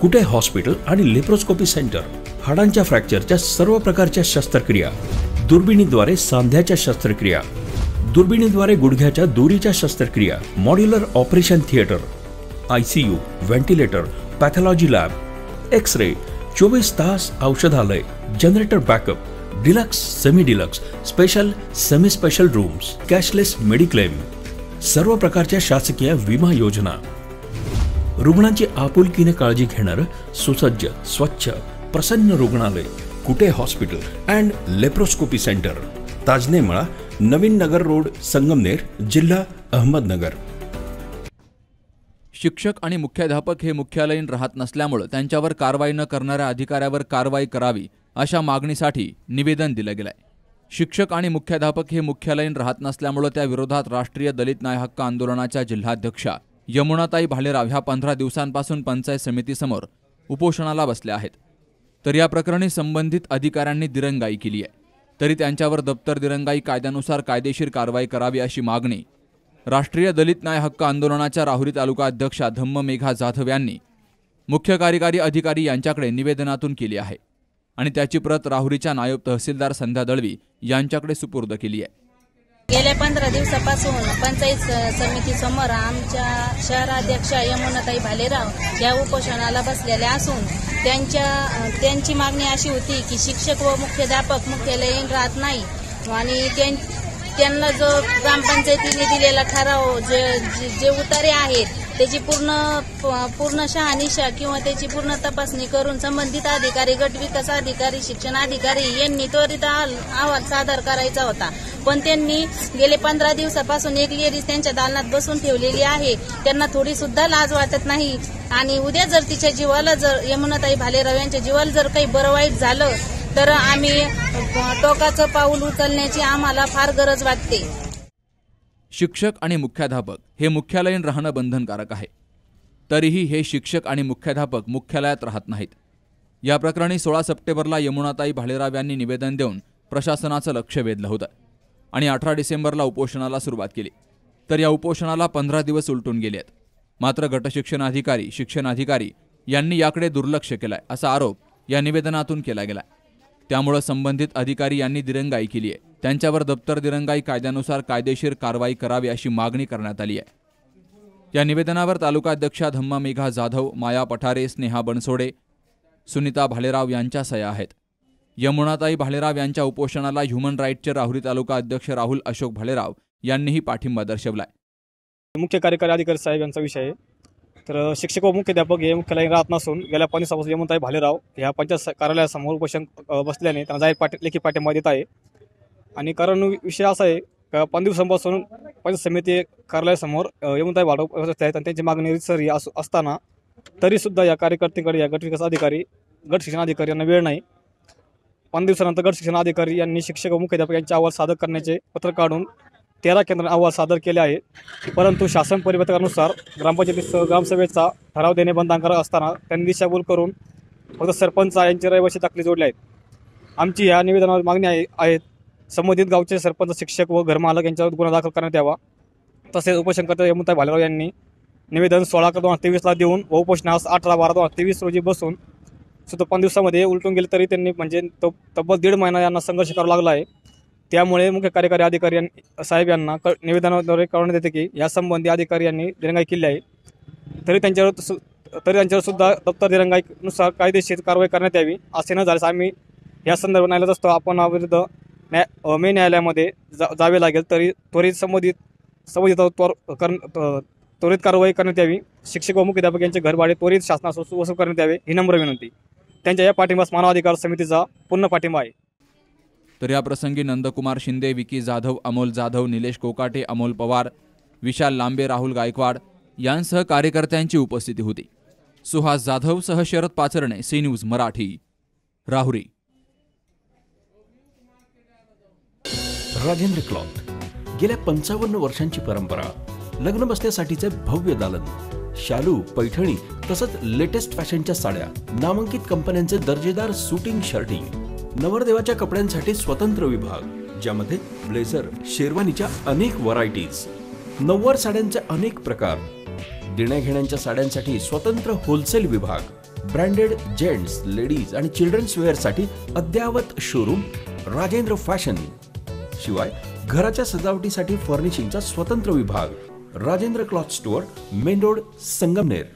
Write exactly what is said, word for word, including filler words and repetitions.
कुटे hospital आणि laparoscopy centre, हाडांच्या फ्रॅक्चरच्या सर्व प्रकारच्या शस्त्रक्रिया, दुर्बिणीद्वारे सांध्याच्या शस्त्रक्रिया, दुर्बिणीद्वारे गुडघ्याच्या दोरीच्या शस्त्रक्रिया, modular operation theatre, ICU, ventilator, pathology lab, x-ray, चोवीस तास औषधालय, generator backup, deluxe, semi deluxe, special, semi special rooms, cashless mediclaim, सर्व प्रकारच्या शासकीय विमा योजना, रुग्णांची आपुलकीने काळजी घेणारं सुसज्ज, स्वच्छ, प्रसन्न रुग्णालय, Kute hospital and laparoscopy centre, Tajane Mala, Navin Nagar road, Sangamner, जिल्हा अहमदनगर। शिक्षक आणि मुख्याध्यापक हे मुख्यालयीन राहत नसल्यामुळे त्यांच्यावर कारवाई न करणाऱ्या अधिकाऱ्यावर कारवाई करावी अशा मागणीसाठी निवेदन दिलं गेलंय। शिक्षक आणि मुख्याध्यापक हे मुख्यालयीन राहत नसल्यामुळे त्या विरोधात राष्ट्रीय दलित न्याय हक्क आंदोलनाच्या जिल्हाध्यक्षा यमुनाताई भालेराव ह्या पंधरा दिवसांपासून पंचायत समितीसमोर उपोषणाला बसल्या आहेत। तर या प्रकरणी संबंधित अधिकाऱ्यांनी दिरंगाई केली आहे, तरी त्यांच्यावर दप्तर दिरंगाई कायद्यानुसार कायदेशीर कारवाई करावी अशी मागणी राष्ट्रीय दलित न्याय हक्क आंदोलनाच्या राहुरी तालुका अध्यक्षा धम्ममेघा जाधव यांनी मुख्य कार्यकारी अधिकारी यांच्याकडे निवेदनातून केली आहे आणि त्याची प्रत राहुरीच्या नायब तहसीलदार संध्या दळवी यांच्याकडे सुपूर्द केली आहे। गेल्या पंधरा दिवसापासून पंचायत समितीसमोर आमच्या शहराध्यक्षा यमुनाताई भालेराव या उपोषणाला बसलेल्या असून त्यांच्या त्यांची मागणी अशी होती की शिक्षक व मुख्याध्यापक मुख्यालयीन राहत नाही आणि त्यांना जो ग्रामपंचायतीने दिलेला ठराव जे जे उतारे आहेत त्याची पूर्ण पूर्ण शहानिशा किंवा त्याची पूर्ण तपासणी करून संबंधित अधिकारी, गट विकास अधिकारी, शिक्षण अधिकारी यांनी त्वरित अहवाल सादर करायचा होता। पण त्यांनी गेले पंधरा दिवसापासून एक लेडीज त्यांच्या दालनात बसून ठेवलेली आहे। त्यांना थोडी सुद्धा लाज वाटत नाही आणि उद्या जर तिच्या जीवाला जर यमुनाताई भालेराव यांच्या जीवाला जर काही बरं वाईट झालं तर आम्ही टोकाचं पाऊल उचलण्याची आम्हाला फार गरज वाटते। शिक्षक आणि मुख्याध्यापक हे मुख्यालयीन राहणं बंधनकारक आहे, तरीही हे शिक्षक आणि मुख्याध्यापक मुख्यालयात राहत नाहीत। या प्रकरणी सोळा सप्टेंबरला यमुनाताई भालेराव यांनी निवेदन देऊन प्रशासनाचं लक्ष वेधलं होतं आणि अठरा डिसेंबरला उपोषणाला सुरुवात केली। तर या उपोषणाला पंधरा दिवस उलटून गेले आहेत, मात्र गटशिक्षणाधिकारी, शिक्षणाधिकारी यांनी याकडे दुर्लक्ष केलंय असा आरोप या निवेदनातून केला गेलाय। त्यामुळे संबंधित अधिकारी यांनी दिरंगाई केली आहे, त्यांच्यावर दप्तर दिरंगाई कायद्यानुसार कायदेशीर कारवाई करावी अशी मागणी करण्यात आली आहे। या निवेदनावर तालुकाध्यक्षा धम्ममेघा जाधव, माया पठारे, स्नेहा बनसोडे, सुनीता भालेराव यांच्या सह्या आहेत। यमुनाताई भालेराव यांच्या उपोषणाला ह्युमन राईटचे राहुरी तालुका अध्यक्ष राहुल अशोक भालेराव यांनीही पाठिंबा दर्शवलाय। मुख्य कार्यकारी अधिकारी साहेब यांचा विषय आहे। तर शिक्षक व मुख्याध्यापक हे मुख्यालयीन राहत नसून गेल्या पंधरा दिवसापासून यमुनाताई भालेराव ह्या पंचायत कार्यालयासमोर उपोषण बसल्याने त्यांना जाहीर पाठी लेखी पाठिंबा देत आहे। आणि कारण विषय असा आहे का पंधरा दिवसांपासून पंचायत समिती कार्यालयासमोर यमुनाताई भालेराव बसत आहेत आणि त्यांची मागणी रितसर असताना तरी सुद्धा या कार्यकर्त्यांकडे या गट विकास अधिकारी, गट शिक्षण अधिकारी यांना वेळ नाही। पंधरा दिवसानंतर गट शिक्षण अधिकारी यांनी शिक्षक व मुख्याध्यापक यांचे अहवाल सादर करण्याचे पत्र काढून तेरा केंद्रांना अहवाल सादर केले आहे, परंतु शासन परिपत्रकानुसार ग्रामपंचायतीसह ग्रामसभेचा ठराव देणे बंधनकारक असताना त्यांनी दिशाभूल करून फक्त सरपंच यांचे रहिवासी दाखले जोडले आहेत। आमची या निवेदनावर मागणी आहे आहेत संबंधित गावचे सरपंच, शिक्षक व घरमालक यांच्यावर गुन्हा दाखल करण्यात यावा। तसेच उपोषणकर्ते यमुनाताई भालेराव यांनी निवेदन सोळा दोन हजार तेवीसला देऊन व उपोषणास अठरा बारा दोन हजार तेवीस रोजी बसून सुद्धा पंधरा दिवसामध्ये उलटून गेले, तरी त्यांनी म्हणजे तब्बल दीड महिना यांना संघर्ष करावा लागला आहे। त्यामुळे मुख्य कार्यकारी अधिकारी साहेब यांना निवेदनाद्वारे कळवण्यात येते की या संबंधी अधिकारी यांनी दिरंगाई केली आहे, तरी त्यांच्यावर तरी त्यांच्यावर सुद्धा दप्तर दिरंगाईनुसार कायदेशीर कारवाई करण्यात यावी। असे न झाल्यास आम्ही या संदर्भात न्यायालयात असतो आपण विरुद्ध न्याय मे न्यायालयामध्ये जा जावे लागेल, तरी त्वरित संबंधित संबंधित त्वरित कारवाई करण्यात यावी। शिक्षक व मुख्याध्यापक यांचे घरभाडे त्वरित शासनास वसूल करण्यात यावे ही नम्र विनंती। त्यांच्या या पाठिंबास मानव अधिकार समितीचा पूर्ण पाठिंबा आहे। तर या प्रसंगी नंदकुमार शिंदे, विकी जाधव, अमोल जाधव, निलेश कोकाटे, अमोल पवार, विशाल लांबे, राहुल गायकवाड यांसह कार्यकर्त्यांची उपस्थिती होती। सुहास जाधव सह Sharad Pacharne, C news Marathi, Rahuri. Rajendra cloth, गेल्या पंचावन्न वर्षांची परंपरा, लग्न बसण्यासाठीचे भव्य दालन, शालू, पैठणी तसंच लेटेस्ट फॅशनच्या साड्या, नामांकित कंपन्यांचे दर्जेदार सुटिंग शर्टिंग, नवरदेवाच्या कपड्यांसाठी स्वतंत्र विभाग ज्यामध्ये ब्लेझर, शेरवानीच्या अनेक व्हरायटीज, नऊवार साड्यांचे अनेक प्रकार, देण्याघेण्यांच्या साड्यांसाठी स्वतंत्र होलसेल विभाग, ब्रँडेड जेंट्स, लेडीज आणि चिल्ड्रन्स वेअरसाठी अद्ययावत शोरूम राजेंद्र फॅशन. शिवाय घराच्या सजावटीसाठी फर्निशिंगचा स्वतंत्र विभाग Rajendra cloth store, main road, Sangamner.